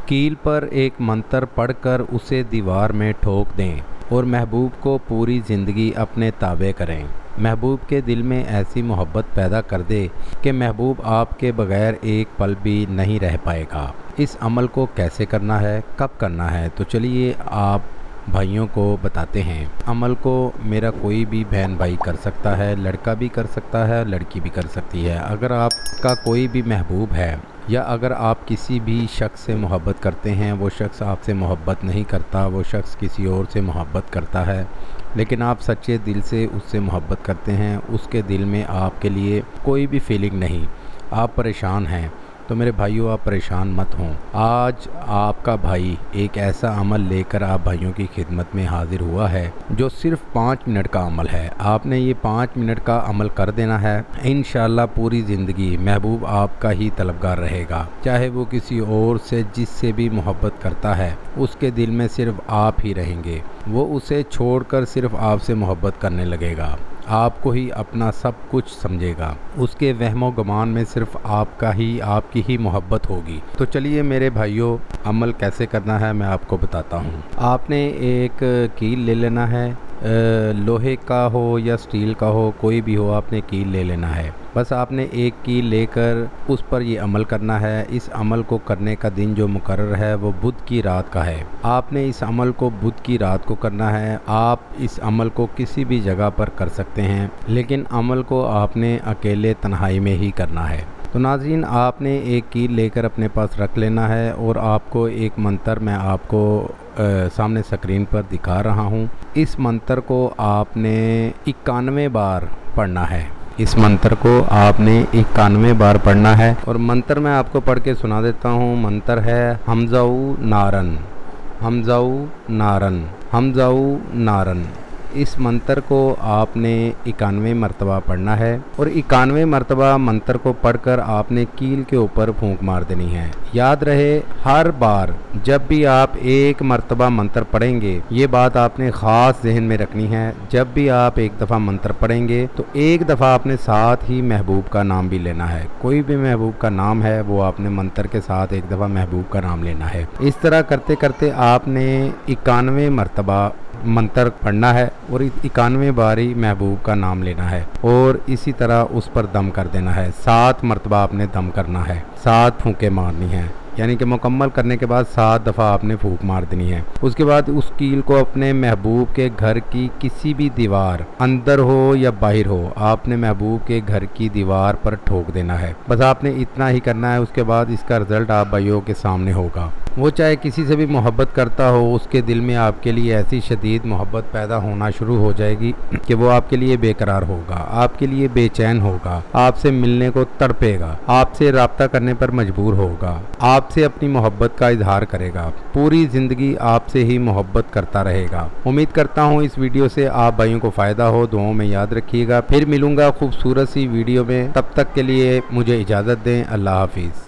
कील पर एक मंत्र पढ़कर उसे दीवार में ठोक दें और महबूब को पूरी ज़िंदगी अपने ताबे करें। महबूब के दिल में ऐसी मोहब्बत पैदा कर दे कि महबूब आपके बगैर एक पल भी नहीं रह पाएगा। इस अमल को कैसे करना है, कब करना है, तो चलिए आप भाइयों को बताते हैं। अमल को मेरा कोई भी बहन भाई कर सकता है, लड़का भी कर सकता है, लड़की भी कर सकती है। अगर आपका कोई भी महबूब है या अगर आप किसी भी शख्स से मोहब्बत करते हैं, वो शख्स आपसे मोहब्बत नहीं करता, वो शख्स किसी और से मोहब्बत करता है, लेकिन आप सच्चे दिल से उससे मोहब्बत करते हैं, उसके दिल में आपके लिए कोई भी फीलिंग नहीं, आप परेशान हैं, तो मेरे भाइयों आप परेशान मत हों। आज आपका भाई एक ऐसा अमल लेकर आप भाइयों की खिदमत में हाजिर हुआ है जो सिर्फ 5 मिनट का अमल है। आपने ये 5 मिनट का अमल कर देना है, इंशाल्लाह पूरी ज़िंदगी महबूब आपका ही तलबगार रहेगा। चाहे वो किसी और से जिससे भी मोहब्बत करता है, उसके दिल में सिर्फ आप ही रहेंगे, वो उसे छोड़कर सिर्फ आपसे मोहब्बत करने लगेगा, आपको ही अपना सब कुछ समझेगा, उसके वहमो गुमान में सिर्फ आपकी ही मोहब्बत होगी। तो चलिए मेरे भाइयों, अमल कैसे करना है मैं आपको बताता हूँ। आपने एक कील ले लेना है, लोहे का हो या स्टील का हो, कोई भी हो, आपने कील ले लेना है। बस आपने एक कील लेकर उस पर ये अमल करना है। इस अमल को करने का दिन जो मुकर्रर है वो बुध की रात का है। आपने इस अमल को बुध की रात को करना है। आप इस अमल को किसी भी जगह पर कर सकते हैं, लेकिन अमल को आपने अकेले तन्हाई में ही करना है। तो नाज़रीन, आपने एक कील लेकर अपने पास रख लेना है और आपको एक मंत्र मैं आपको सामने स्क्रीन पर दिखा रहा हूँ। इस मंत्र को आपने 91 बार पढ़ना है। इस मंत्र को आपने 91 बार पढ़ना है और मंत्र मैं आपको पढ़ के सुना देता हूँ। मंत्र है हमज़ाऊ नारन, हमज़ाऊ नारन, हमज़ाऊ नारन। इस मंत्र को आपने 91 मरतबा पढ़ना है और 91 मरतबा मंत्र को पढ़कर आपने कील के ऊपर फूंक मार देनी है। याद रहे, हर बार जब भी आप एक मरतबा मंत्र पढ़ेंगे, ये बात आपने ख़ास जहन में रखनी है, जब भी आप एक दफ़ा मंत्र पढ़ेंगे तो एक दफ़ा आपने साथ ही महबूब का नाम भी लेना है। कोई भी महबूब का नाम है वो आपने मंत्र के साथ एक दफ़ा महबूब का नाम लेना है। इस तरह करते करते आपने 91 मरतबा मंत्र पढ़ना है और 91 बार ही महबूब का नाम लेना है और इसी तरह उस पर दम कर देना है। 7 मरतबा आपने दम करना है, 7 फूंके मारनी है, यानी कि मुकम्मल करने के बाद 7 दफ़ा आपने फूंक मार देनी है। उसके बाद उस कील को अपने महबूब के घर की किसी भी दीवार, अंदर हो या बाहर हो, आपने महबूब के घर की दीवार पर ठोक देना है। बस आपने इतना ही करना है। उसके बाद इसका रिज़ल्ट आप भाइयों के सामने होगा। वो चाहे किसी से भी मोहब्बत करता हो, उसके दिल में आपके लिए ऐसी शदीद मोहब्बत पैदा होना शुरू हो जाएगी कि वो आपके लिए बेकरार होगा, आपके लिए बेचैन होगा, आपसे मिलने को तड़पेगा, आपसे रब्ता करने पर मजबूर होगा, आपसे अपनी मोहब्बत का इजहार करेगा, पूरी ज़िंदगी आपसे ही मोहब्बत करता रहेगा। उम्मीद करता हूँ इस वीडियो से आप भाइयों को फ़ायदा हो। दुआओं में याद रखिएगा। फिर मिलूँगा खूबसूरत सी वीडियो में, तब तक के लिए मुझे इजाज़त दें। अल्लाह हाफिज़।